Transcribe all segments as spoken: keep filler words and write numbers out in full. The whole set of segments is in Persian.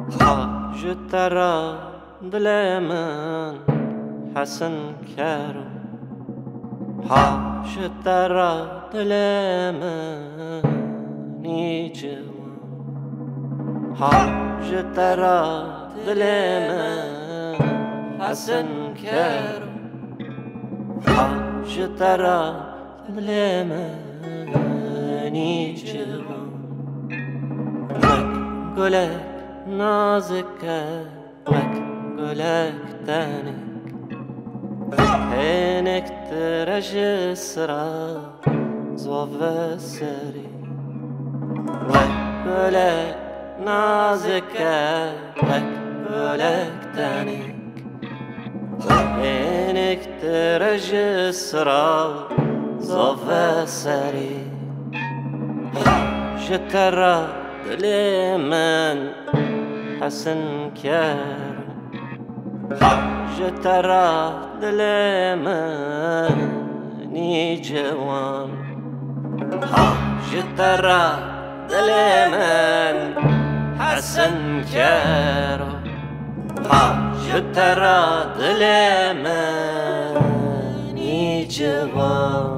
خواج ترا دل من حسن کرد خواج ترا دل منی جوان خواج ترا دل من حسن کرد خواج ترا دل منی جوان وک گلک نازک وک گلک تنک هنک ترج سرا زوف سری وک گلک نازک وک گلک تنک هنک ترج سرا زوف سری جترا دل من حسن کرد خواج ترا دل منی جوان خواج ترا دل من حسن کرد خواج ترا دل منی جوان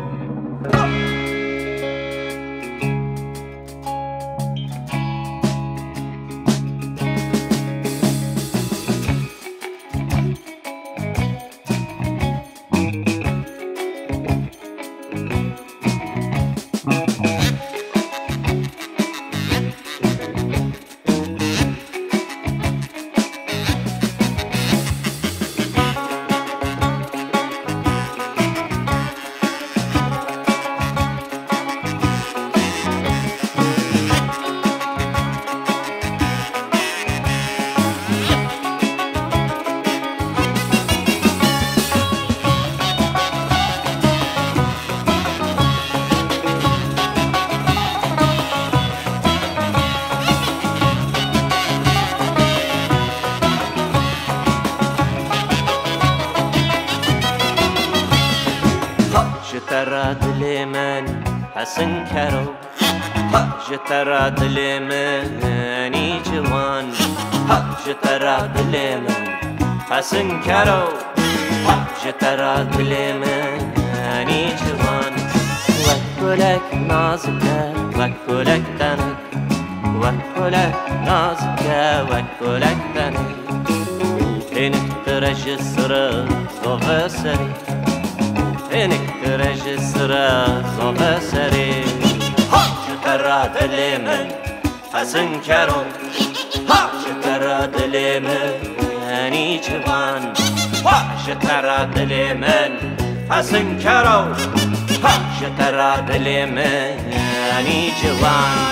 ترا دل من حسن کرو خواج ترا دل منی جوان خواج ترا دل من حسن کرو خواج ترا دل منی جوان وک گلک نازک وک گلک تنک وک گلک نازک وک گلک تنک هنک ترج سرا زوف سری هنک ترج سرا زوف سری خواج ترا دل من حسن کرو خواج ترا دل منی جوان خواج ترا دل من حسن کرو خواج ترا دل منی جوان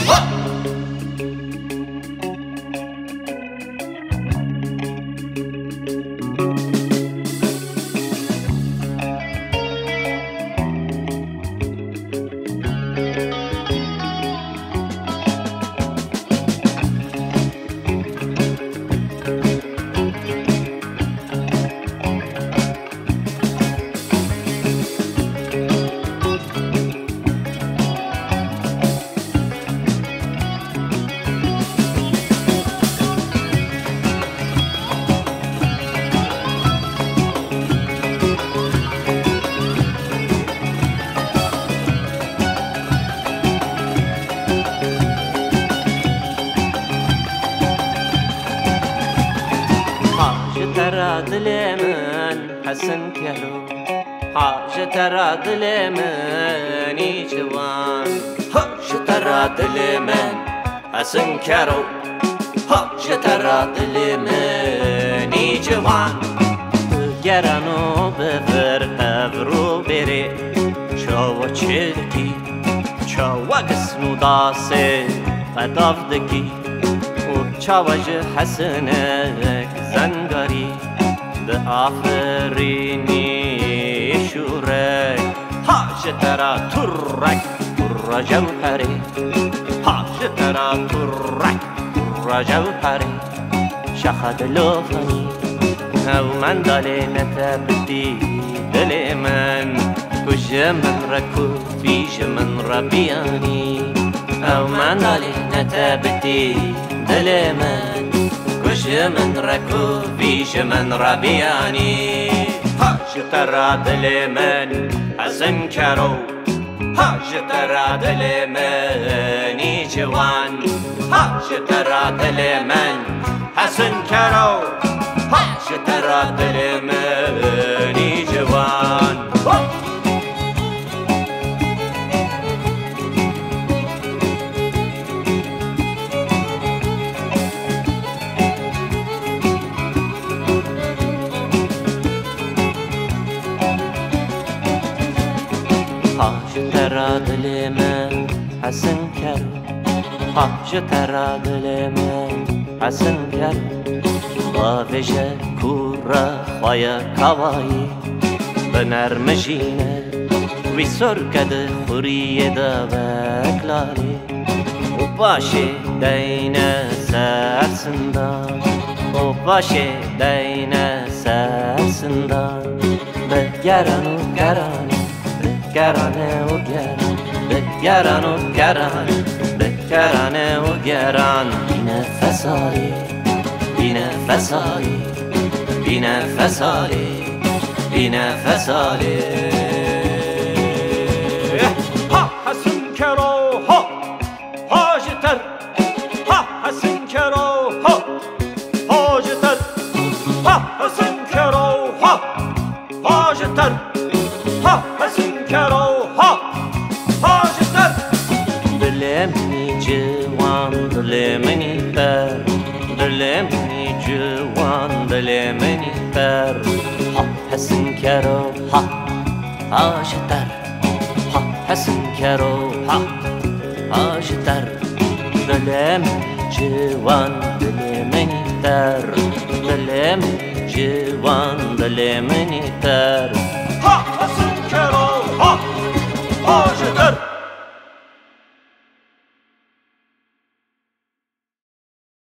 ترا دل من حسن کرو خواج ترا دل منی جوان خواج ترا دل من حسن کرو خواج ترا دل منی جوان گرانو بفر ابرو بری چاو چلکی چاو قسمو داسه قدافدکی و چاوج حسنک زنگاری ده آفرینی شورک خواج ترا ترک تر جوهری خواج ترا ترک تر جوهری شخد لوفنی او من دلی نتبدی دل من کج من رکو فیش من ربیانی او من دلی نتبدی دل من کش من رکو ویش من ربیانی هاش دل من حسن کرو هاش دل منی جوان هاش دل من حسن کرو هاش دل منی جوان هاش ترى دل من حسن کرو هاش ترى دل من حسن کرو با وجه کورا خوایا کوایی بنرمجینه وی سرکد خوری دا بکلالی و باشه دین سرسندان و باشه دین سرسندان بگران و گرانی گرانه و گران بگران و گران بگرانه و گران بینه فساری بینه فساری بینه فساری بینه فساری ها حسن کرو ها حاجتر ها حسن کرو ها حاجتر ها حسن کرو ها حاجتر ها حسن کرو ها حاجتر دل منی جوان دل منی پر دل منی جوان دل منی پر ها حسن کرو ها حاجتر ها حسن کرو ها حاجتر دل منی جوان دل منی پر دل منی جوان دل منی پر ها